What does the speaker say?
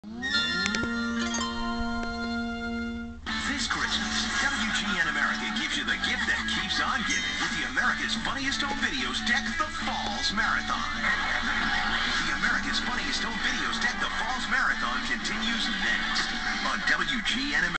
This Christmas, WGN America gives you the gift that keeps on giving with the America's Funniest Home Videos Deck the Falls Marathon. The America's Funniest Home Videos Deck the Falls Marathon continues next on WGN America.